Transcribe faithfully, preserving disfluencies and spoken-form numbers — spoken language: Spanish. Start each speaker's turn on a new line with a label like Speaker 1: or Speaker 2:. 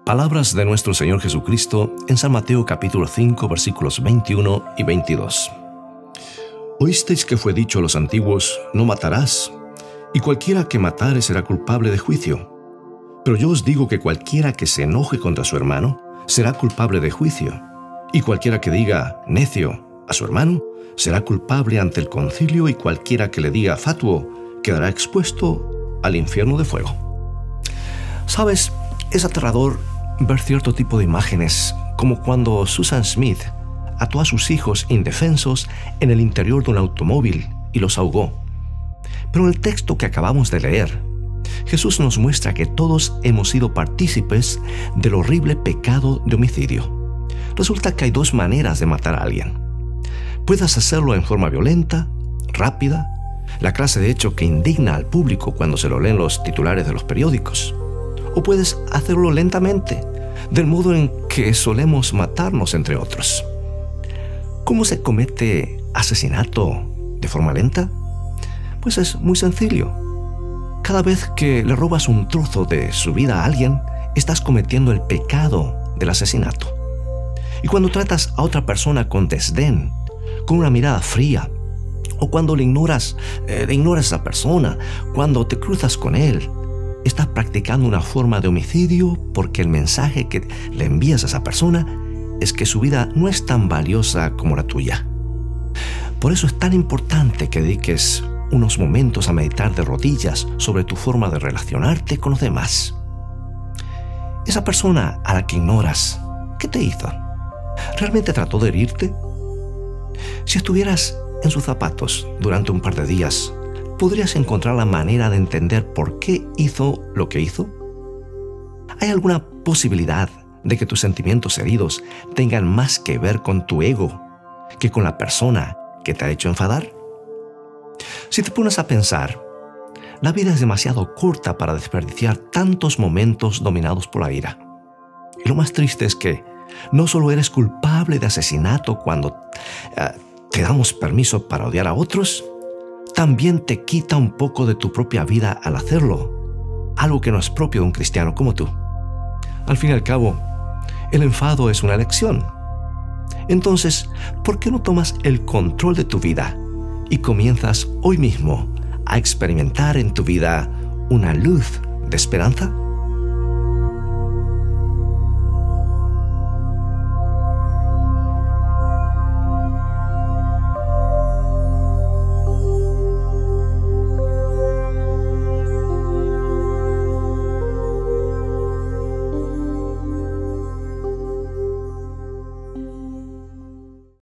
Speaker 1: Palabras de nuestro Señor Jesucristo en San Mateo capítulo cinco, versículos veintiuno y veintidós. Oísteis que fue dicho a los antiguos, no matarás, y cualquiera que matare será culpable de juicio. Pero yo os digo que cualquiera que se enoje contra su hermano será culpable de juicio, y cualquiera que diga necio a su hermano será culpable ante el concilio, y cualquiera que le diga fatuo quedará expuesto al infierno de fuego. ¿Sabes? Es aterrador ver cierto tipo de imágenes, como cuando Susan Smith ató a sus hijos indefensos en el interior de un automóvil y los ahogó. Pero en el texto que acabamos de leer, Jesús nos muestra que todos hemos sido partícipes del horrible pecado de homicidio. Resulta que hay dos maneras de matar a alguien. Puedes hacerlo en forma violenta, rápida, la clase de hecho que indigna al público cuando se lo leen los titulares de los periódicos. O puedes hacerlo lentamente, del modo en que solemos matarnos entre otros. ¿Cómo se comete asesinato de forma lenta? Pues es muy sencillo. Cada vez que le robas un trozo de su vida a alguien, estás cometiendo el pecado del asesinato. Y cuando tratas a otra persona con desdén, con una mirada fría, o cuando le ignoras, eh, le ignoras a esa persona, cuando te cruzas con él, estás practicando una forma de homicidio porque el mensaje que le envías a esa persona es que su vida no es tan valiosa como la tuya. Por eso es tan importante que dediques unos momentos a meditar de rodillas sobre tu forma de relacionarte con los demás. Esa persona a la que ignoras, ¿qué te hizo? ¿Realmente trató de herirte? Si estuvieras en sus zapatos durante un par de días, ¿podrías encontrar la manera de entender por qué hizo lo que hizo? ¿Hay alguna posibilidad de que tus sentimientos heridos tengan más que ver con tu ego que con la persona que te ha hecho enfadar? Si te pones a pensar, la vida es demasiado corta para desperdiciar tantos momentos dominados por la ira. Y lo más triste es que no solo eres culpable de asesinato cuando uh, te damos permiso para odiar a otros, también te quita un poco de tu propia vida al hacerlo, algo que no es propio de un cristiano como tú. Al fin y al cabo, el enfado es una elección. Entonces, ¿por qué no tomas el control de tu vida y comienzas hoy mismo a experimentar en tu vida una luz de esperanza?